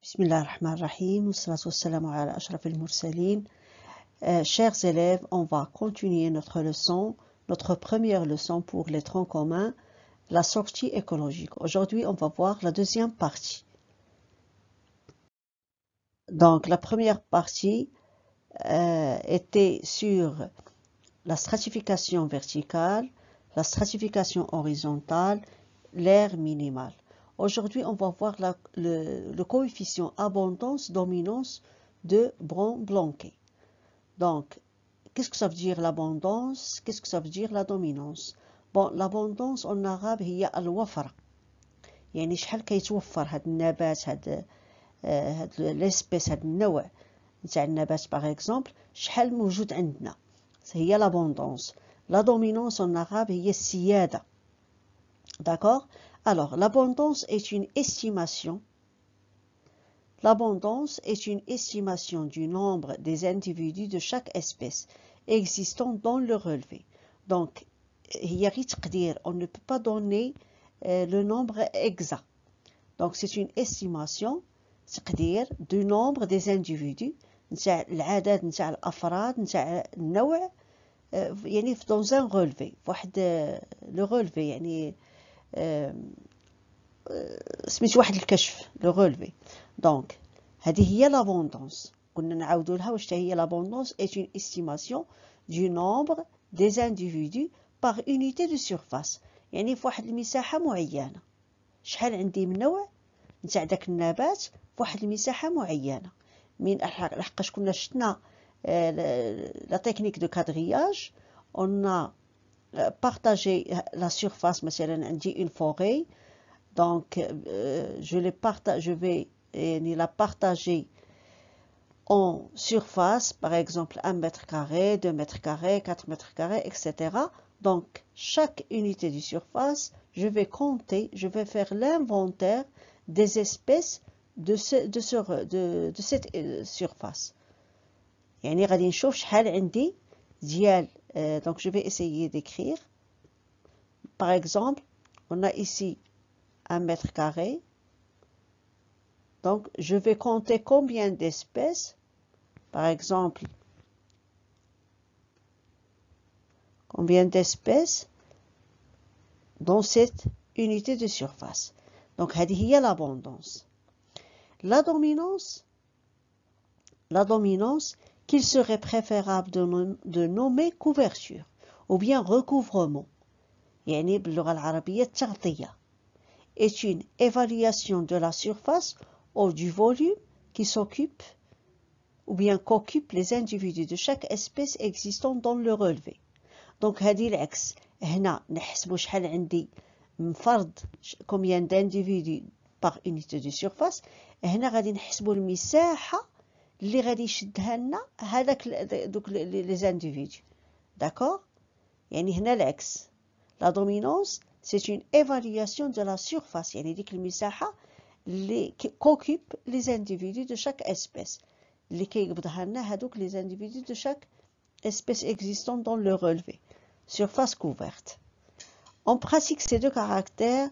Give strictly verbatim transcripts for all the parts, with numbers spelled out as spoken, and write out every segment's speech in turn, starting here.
Bismillah ar-Rahman ar-Rahim, wassalatu wassalamu ala ashraf al-mursalin. Euh, chers élèves, on va continuer notre leçon, notre première leçon pour les troncs communs, la sortie écologique. Aujourd'hui, on va voir la deuxième partie. Donc, la première partie euh, était sur la stratification verticale, la stratification horizontale, l'air minimal. Aujourd'hui, on va voir la, le, le coefficient abondance-dominance de Brown-Blanquet. Donc, qu'est-ce que ça veut dire l'abondance? Qu'est-ce que ça veut dire la dominance? Bon, l'abondance en arabe هي الوفرة. يعني شحال كيتوفر هاد النبات هاد هاد ليسبيس هاد النوع نتاع النبات باغ اكزومبل شحال موجود عندنا هي l'abondance. La dominance en arabe هي السيادة. D'accord? Alors, l'abondance est une estimation. L'abondance est une estimation du nombre des individus de chaque espèce existant dans le relevé. Donc, هي غير تقدير. On ne peut pas donner euh, le nombre exact. Donc, c'est une estimation تقدير du nombre des individus نتاع العدد نتاع الأفراد نتاع النوع يعني dans un relevé. واحد le relevé يعني سميت واحد الكشف لو رولفي. دونك هذه هي لابوندونس. قلنا نعاودوا لها واش هي لابوندونس est une estimation du nombre des individus par unité de surface. يعني في واحد المساحة معينة شحال عندي من نوع نتاع داك النبات في واحد المساحة معينة. من لحقاش كنا شفنا لا تكنيك دو كادرياج on a partagé la surface مثلا عندي une forêt. Donc, euh, je, les partage, je vais euh, la partager en surface, par exemple un mètre carré, deux mètres carrés, quatre mètres carrés, et cetera. Donc, chaque unité de surface, je vais compter, je vais faire l'inventaire des espèces de, ce, de, ce, de, de cette euh, surface. يعني غادي نشوف شحال عندي ديال euh, donc je vais essayer d'écrire. Par exemple, on a ici un mètre carré. Donc, je vais compter combien d'espèces, par exemple, combien d'espèces dans cette unité de surface. Donc, هذه هي l'abondance. La dominance, la dominance, qu'il serait préférable de, nom, de nommer couverture ou bien recouvrement. يعني باللغة العربية التغطية. Est une évaluation de la surface ou du volume qui s'occupe ou bien qu'occupent les individus de chaque espèce existant dans le relevé. Donc هذه العكس. هنا نحسبوا شحال عندي من فرد combien d'individus par unité de surface. هنا غادي نحسبوا المساحة اللي غادي يشدها لنا هذاك دوك les individus. D'accord? يعني هنا العكس. La dominance c'est une évaluation de la surface. يعني ديك المساحة اللي qu'occupent les individus de chaque espèce. اللي كيقبضها لنا هذوك les individus de chaque espèce existant dans le relevé. Surface couverte. En pratique, ces deux caractères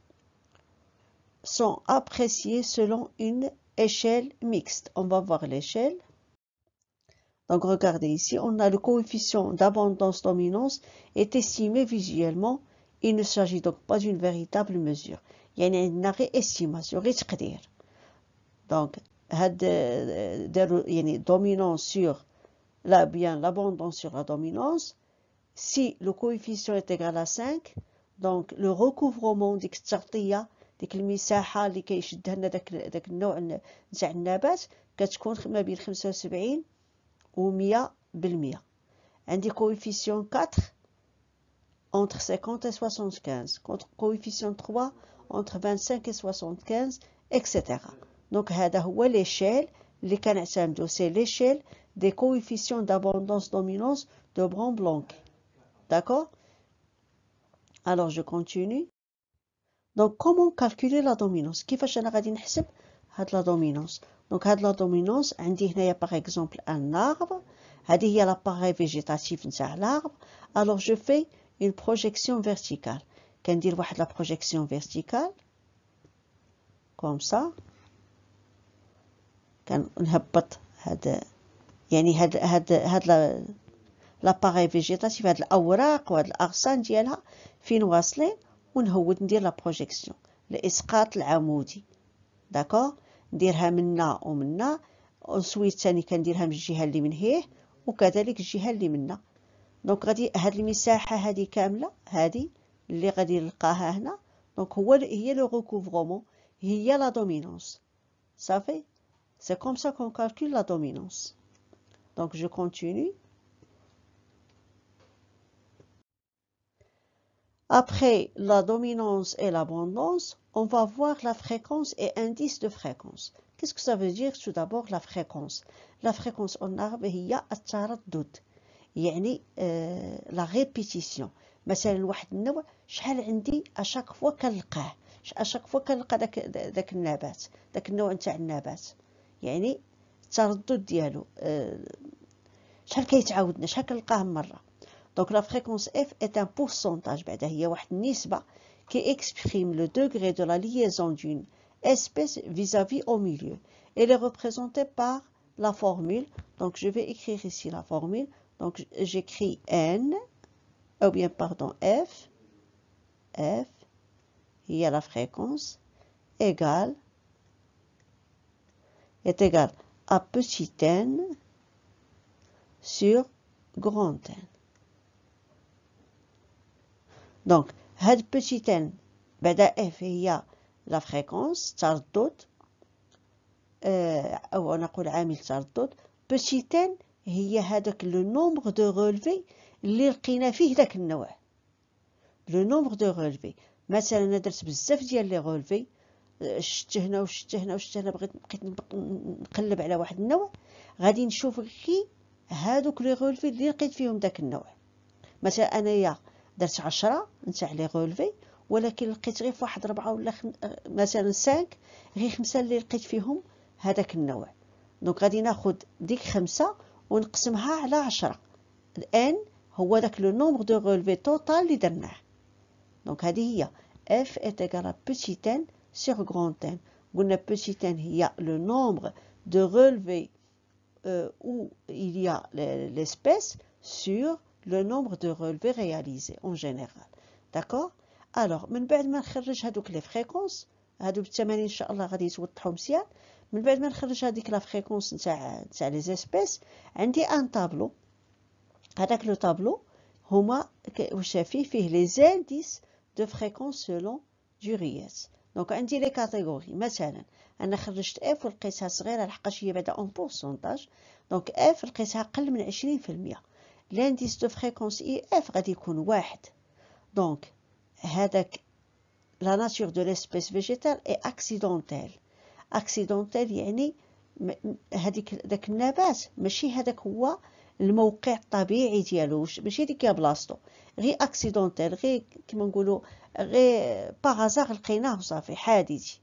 sont appréciés selon une échelle mixte. On va voir l'échelle. Donc regardez ici, on a le coefficient d'abondance-dominance est estimé visuellement. Il ne s'agit donc pas d'une véritable mesure. يعني عندنا غير estimation غير تقدير. Donc هاد داروا يعني dominance sur là bien l'abondance sur la dominance. Si le coefficient est égal à cinq, donc le recouvrement ديك التغطية ديك المساحة اللي كيشدها لنا داك داك النوع نتاع النبات كتكون ما بين خمسة وسبعين و مية بالمية. عندي coefficient quatre entre cinquante et soixante-quinze, contre coefficient trois entre vingt-cinq et soixante-quinze, et cetera. Donc هذا هو l'échelle اللي كنعتمدو c'est l'échelle des coefficients d'abondance-dominance de Brown-Blanquet. D'accord? Alors je continue. Donc comment calculer la dominance? كيفاش انا غادي نحسب هاد la dominance? Donc هاد la dominance عندي هنايا par exemple un arbre. هذه هي l'appareil végétatif نتاع l'arbre. Alors je fais une projection verticale. كندير واحد la projection verticale comme ça. كنهبط هاد يعني هاد هاد هاد لاباغي فيجيتاتيف، هاد الاوراق وهاد الاغصان ديالها فين واصلين، ونهود ندير لا بروجيكسيون الاسقاط العمودي. داكوغ، نديرها منا ومنا، وسويت ثاني كنديرها من الجهه اللي من هيه وكذلك الجهه اللي منا. دونك غادي هاد المساحه هذه كامله هذه اللي غادي نلقاها هنا، دونك هو هي لو ريكوفرومون، هي لا دومينونس. صافي، سي كوم سا كون كالكول لا دومينونس. دونك جو كونتينيو. Après la dominance et l'abondance, on va voir la fréquence et indice de fréquence. Qu'est-ce que ça veut dire tout d'abord la fréquence? La fréquence en arabe هي التردد، يعني آه la répétition. مثلا واحد النوع شحال عندي اشاك فوا كنلقاه، اشاك فوا كنلقى داك داك النبات، داك النوع نتاع النبات، يعني التردد ديالو آه شحال كيتعاودنا، شحال كنلقاه مره. Donc la fréquence F est un pourcentage, qui exprime le degré de la liaison d'une espèce vis-à-vis au milieu. Elle est représentée par la formule. Donc je vais écrire ici la formule. Donc j'écris N, ou bien pardon F, F, il y a la fréquence, égale, est égale à petit n sur grand N. دونك هاد بوتي ان بعدا اف هي لا فريكونس تردد، اه او نقول عامل تردد. بوتي ان هي هذاك لو نومبر دو رولفي اللي لقينا فيه داك النوع، لو نومبر دو رولفي. مثلا انا درت بزاف ديال لي رولفي، شت هنا وشت هنا وشت هنا، بغيت بقيت نقلب على واحد النوع، غادي نشوف غي هادوك لي رولفي اللي لقيت فيهم داك النوع. مثلا انايا درت عشرة نتاع لي غولفي، ولكن لقيت غير فواحد ربعة ولا خم... مثلا سانك، غير خمسة اللي لقيت فيهم هذاك النوع. دونك غادي ناخد ديك خمسة ونقسمها على عشرة. الان هو داك لو نومبر دو غولفي توتال اللي درناه. دونك هذه هي اف est égal à petit n sur grand n. قلنا petit n هي le nombre de relevés euh, où il y a l'espèce sur le nombre de relevés réalisés en général. D'accord? Alors من بعد ما نخرج هذوك لي فريكونس، هادو بالتمارين ان شاء الله غادي يتوضحوا مزيان. من بعد ما نخرج هذيك لا فريكونس نتاع نتاع لي زيسبيس، عندي ان طابلو. هذاك لو طابلو هما واش فيه فيه لي زانديس دو فريكونس سولون دوريات. دونك عندي لي كاتيجوري. مثلا انا خرجت اف ولقيتها صغيره لحقاش هي بعدا اون بورسونتاج، دونك اف لقيتها اقل من عشرين في المية. لانديس دو فريكونس اي اف غادي يكون واحد. دونك هذاك لا ناتور دو ليسبيس فيجيتال اي اكسيدونتال. اكسيدونتال يعني هذيك داك النبات ماشي هذاك هو الموقع الطبيعي ديالو، ماشي ديك هي بلاصتو، غير اكسيدونتال، غير كيما نقولوا غير باغازار لقيناه وصافي حادثي.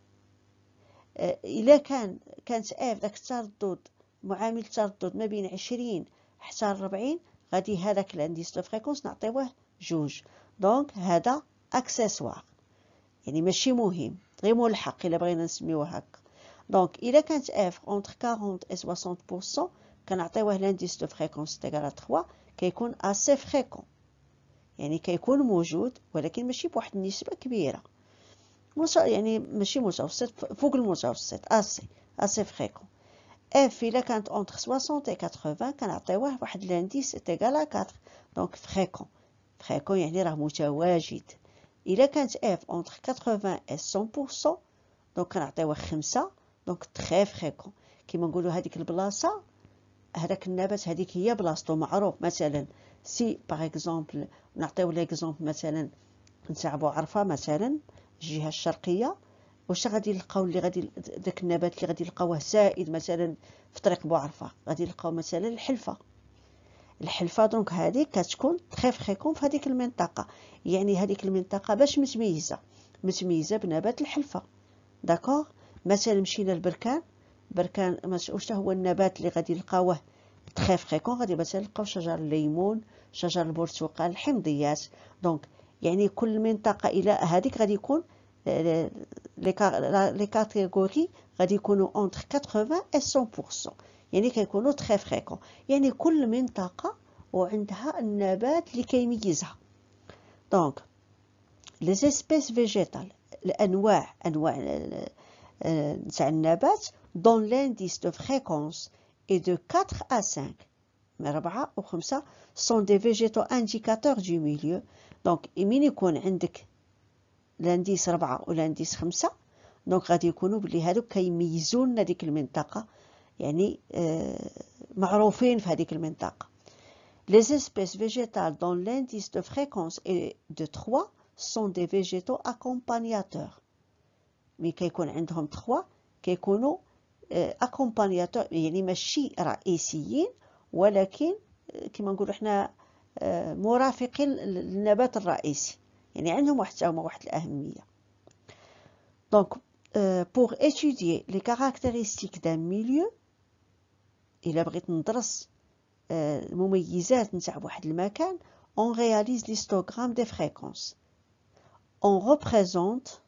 الا كان كانت اف داك التردد معامل التردد ما بين عشرين حتى ربعين، غادي هذاك الانديس دو فريكونس نعطيوه جوج. دونك هذا اكسسوار، يعني ماشي مهم، غير ملحق الا بغينا نسميوه هكا. دونك الا كانت اف اونتر أربعين و ستين بالمية كنعطيوه لانديس دو فريكونس تيغال ثلاثة، كيكون اسي فريكون، يعني كيكون موجود ولكن ماشي بواحد النسبه كبيره، يعني ماشي متوسط، فوق المتوسط، اسي اسي فريكون. اف الا كانت اونتر ستين و ثمانين كنعطيوه واحد لانديس تيغال أربعة، دونك فريكون. فريكون يعني راه متواجد. الا كانت اف اونتر ثمانين و مية بالمية دونك كنعطيوه خمسة، دونك تري فريكون. كيما نقولوا هذيك البلاصه، هذاك النبات هذيك هي بلاصتو معروف. مثلا سي باغ اكزومبل نعطيو ليكزومبل مثلا نتاع بوعرفه، مثلا الجهه الشرقيه، واش غادي نلقاو اللي غادي داك النبات اللي غادي نلقاوه سائد مثلا في طريق بوعرفه، غادي نلقاو مثلا الحلفه. الحلفه دونك هذيك كتكون تري فريكون في هذيك المنطقه، يعني هذيك المنطقه باش متميزه متميزه بنبات الحلفه. داكوغ. مثلا مشينا للبركان، بركان واش هو النبات اللي غادي نلقاوه تري فريكون، غادي مثلا نلقاو شجر الليمون، شجر البرتقال، الحمضيات. دونك يعني كل منطقه الى هذيك غادي يكون les, les catégories غادي يكونوا entre quatre-vingts et cent pour cent يعني كيكونوا très fréquents يعني كل منطقة وعندها النبات اللي كيميزها. donc les espèces végétales الأنواع أنواع نتاع النبات dont l'indice de fréquence est de quatre à cinq من أربعة وخمسة sont des végétaux indicateurs du milieu. donc من يكون عندك لانديس ربعة ولانديس خمسة دونك غادي يكونوا بلي هادوك كيميزوا لنا ديك المنطقة يعني آه معروفين في هذيك المنطقة. Les espèces végétales dont l'indice de fréquence est de trois sont des végétaux accompagnateurs. مي كيكون عندهم trois كيكونوا آه accompagnateurs يعني ماشي رئيسيين ولكن آه كما نقولوا احنا آه مرافقين للنبات الرئيسي يعني عندهم واحد هما واحد الأهمية. donc euh, pour étudier les caractéristiques d'un milieu إلا بغيت ندرس المميزات نتاع واحد المكان on réalise l'histogramme des fréquences. on représente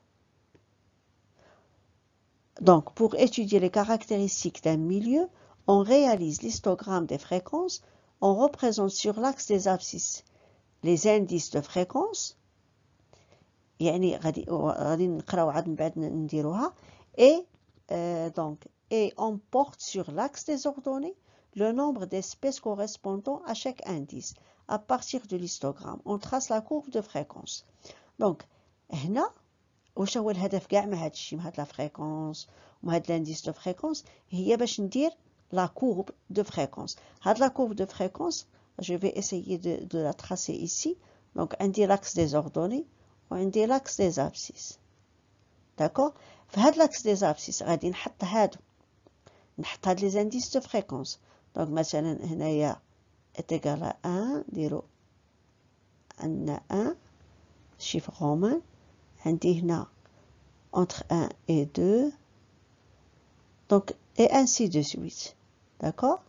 donc pour étudier les caractéristiques d'un milieu on réalise l'histogramme des fréquences. on représente sur l'axe des abscisses les indices de fréquence يعني غادي غادي نقراو عاد من بعد نديروها et euh, donc et on porte sur l'axe des ordonnées le nombre d'espèces correspondant à chaque indice. à partir de l'histogramme on trace la courbe de fréquence. donc هنا واش هو الهدف كاع من هذا الشيء من هاد لا فريكونس ومن هاد لانديس دو فريكونس هي باش ندير لا كورب دو فريكونس. هاد لا كورب دو فريكونس je vais essayer de, de la tracer ici. donc عندي l'axe des ordonnées وعندي l'axe des abscisses. d'accord في هاد l'axe des abscisses غادي نحط هادو نحط هاد لي زانديس دو فريكونس. دونك مثلا هنايا est égal à un نديرو عندنا un chiffre romain عندي هنا entre un et deux donc et ainsi de suite. d'accord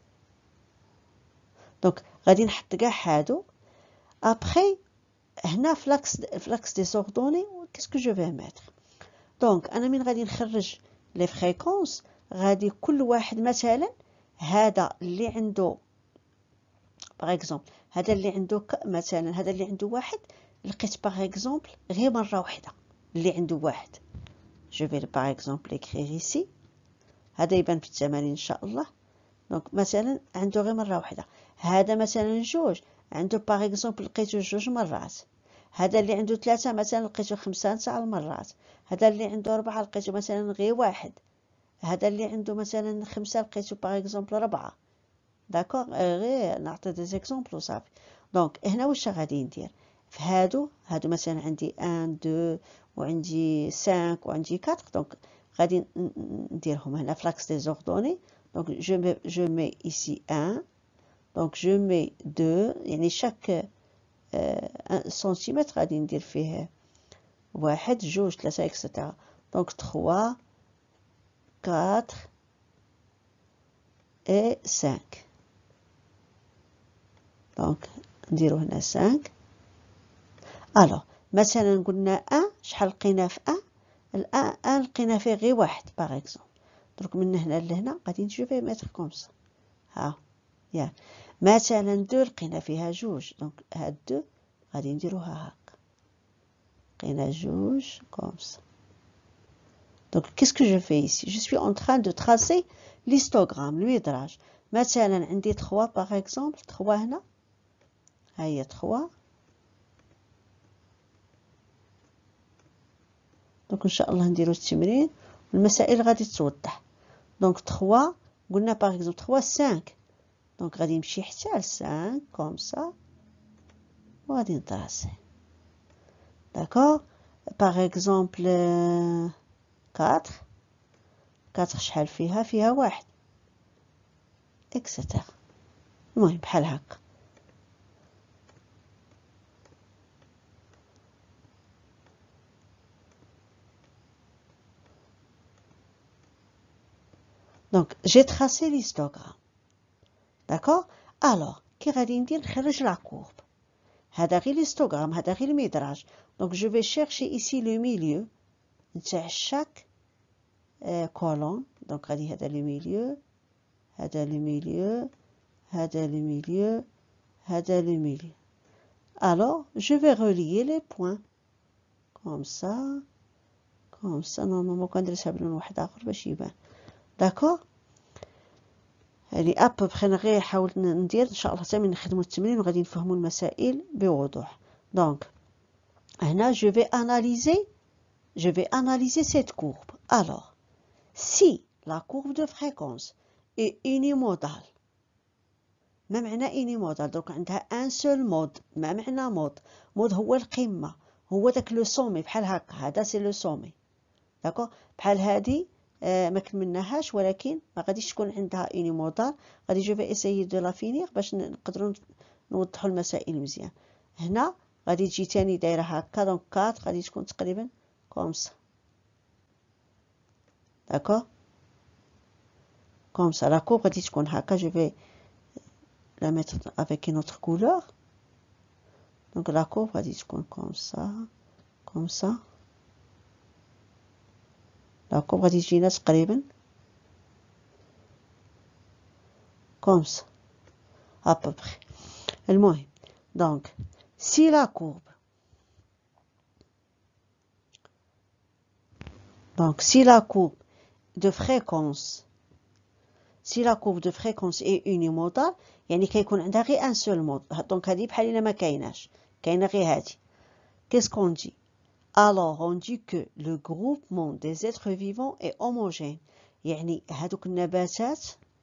donc غادي نحط كاع هادو après هنا في l'axe في l'axe des ordonnées qu'est-ce que je vais mettre. donc انا من غادي نخرج لي فريكونس غادي كل واحد مثلا هذا اللي عنده باغ اكزومبل هذا اللي عنده مثلا هذا اللي عنده واحد لقيت باغ اكزومبل غير مره واحده اللي عنده واحد je vais par exemple écrire ici هذا يبان في التمارين ان شاء الله. دونك مثلا عنده غير مره واحده. هذا مثلا جوج عنده باغ اكزومبل لقيته جوج مرات. هذا اللي عنده ثلاثه مثلا لقيته خمسه تاع المرات. هذا اللي عنده اربعه لقيته مثلا غير واحد. هذا اللي عنده مثلا خمسه لقيته باغ اكزومبل ربعه. داكوغ غير نعطي دي زيكزومبل وصافي. دونك هنا واش غادي ندير في هادو هادو مثلا عندي واحد اثنين وعندي خمسة وعندي أربعة. دونك غادي نديرهم هنا في l'axe des ordonnées. donc je mets je mets ici un donc je mets deux يعني chaque un centimètre غادي ندير فيه واحد جوج ثلاثة إكسترا. donc trois quatre et cinq. donc نديرو هنا cinq. alors مثلا قلنا un شحال لقينا في un الان un لقينا فيه غير واحد باغ اكزومبل. درك من هنا لهنا غادي نجي فيه متر كومسا ها يا مثلا دو لقينا فيها جوج. دونك هاد دو غادي نديروها هكا لقينا جوج كومسا. donc qu'est-ce que je fais ici je suis en train de tracer l'histogramme المدراج. مثلا عندي trois باغ اكزومبل trois هنا ها هي trois. دونك ان شاء الله نديرو التمرين والمسائل غادي توضح. دونك trois قلنا باغ اكزومبل trois cinq. دونك غادي نمشي حتى ل cinq كوم سا وغادي نطراسي. داكوغ باغ اكزومبل quatre quatre شحال فيها فيها واحد اكسترا. المهم بحال هكا. donc j'ai tracé l'histogramme. d'accord alors كي غادي ندير نخرج لا كورب. هذا غير l'histogramme هذا غير المدراج. donc je vais chercher ici le milieu. نتاع شاك كولون. دونك غادي هذا لو ميليو، هذا لو ميليو، هذا لو ميليو، هذا لو ميليو. Alors, je vais relier les points comme ça, comme ça. Normalement كنديرها بلون واحد آخر باش يبان. داكور. يعني ابوبخي غير حاولت ندير ان شاء الله حتى من نخدموا التمرين وغادي نفهموا المسائل بوضوح. دونك هنا je vais analyser je vais analyser cette courbe. Alors si la courbe de fréquence est unimodale. ما معنى unimodal؟ دونك عندها ان سول مود. ما معنى مود؟ مود هو القمه، هو داك لو سومي بحال هكا. هذا سي لو سومي. داكور. بحال هذه آه ما كملناهاش ولكن ما غاديش تكون عندها unimodal. غادي جو في اسيي دو لا فينير باش نقدروا نوضحوا المسائل مزيان. هنا غادي تجي تاني دايره هكا. دونك أربعة غادي تكون تقريبا كوم سا. داكور. كوم سا لا كورب غادي تكون هكا. جو في la mettre avec une autre couleur. Donc la courbe va être comme ça, comme ça. La courbe va être تقريبا comme ça, à peu près. المهم donc si la courbe donc si la courbe de fréquence si la courbe de fréquence est unimodale يعني كيكون عندها غير ان سول مود. دونك هذه بحال الا ما كايناش، كاينه غير هذه. qu'est-ce qu'on dit? alors on dit que le groupement des êtres vivants est homogène. يعني هذوك النباتات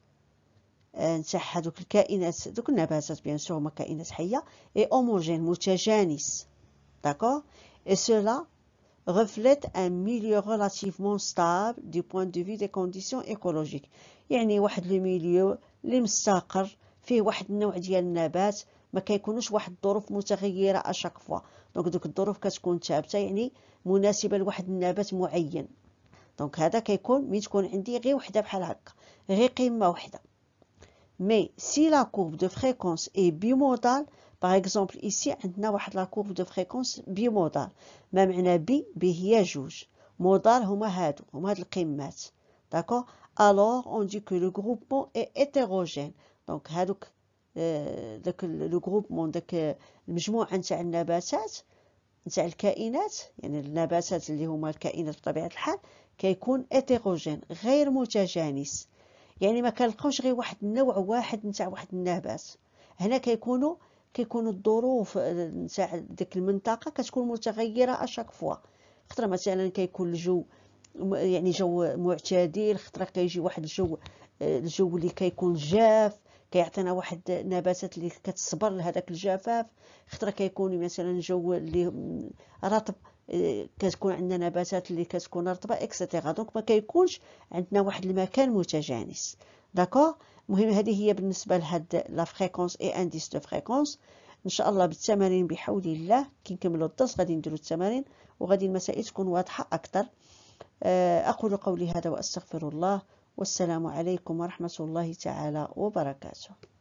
نتاع هذوك الكائنات، دوك النباتات بيان سور هما كائنات حيه، est homogène متجانس. d'accord. et cela reflète un milieu relativement stable du point de vue des conditions écologiques. يعني واحد لو ميليو اللي مستقر فيه واحد النوع ديال النبات، ما كيكونوش واحد الظروف متغيره اشاك فوا. دونك دوك الظروف كتكون ثابته يعني مناسبه لواحد النبات معين. دونك هذا كيكون ملي تكون عندي غير وحده بحال هكا، غير قمه وحده. مي سي لا كورب دو فريكونس اي بيمودال. باغ اكزومبل ايسي عندنا واحد لا كورب دو فريكونس بيمودال. ما معنى بي؟ بي هي جوج، مودال هما هادو هما هاد القمات. داكور. alors on dit que le groupement est hétérogène. دونك هادوك داك لو غروبمون داك المجموعه نتاع النباتات نتاع الكائنات، يعني النباتات اللي هما الكائنات بطبيعه الحال كيكون هيتيروجين غير متجانس. يعني ما كنلقاوش غير واحد النوع واحد نتاع واحد النبات. هنا كيكونوا كيكونوا الظروف نتاع ديك المنطقه كتكون متغيره اشاك فوا. خطره مثلا كيكون الجو يعني جو معتدل، خطره كيجي واحد الجو الجو اللي كيكون جاف كيعطينا واحد النباتات اللي كتصبر لهذاك الجفاف. خطره كيكون مثلا جو اللي رطب كتكون عندنا نباتات اللي كتكون رطبه اكسيتيرا. دونك ما كيكونش عندنا واحد المكان متجانس. داكور. المهم هذه هي بالنسبه لهاد لا فريكونس اي انديس دو فريكونس. ان شاء الله بالتمارين بحول الله كي نكملوا الدرس غادي نديروا التمارين وغادي المسائل تكون واضحه اكثر. اقول قولي هذا واستغفر الله، والسلام عليكم ورحمه الله تعالى وبركاته.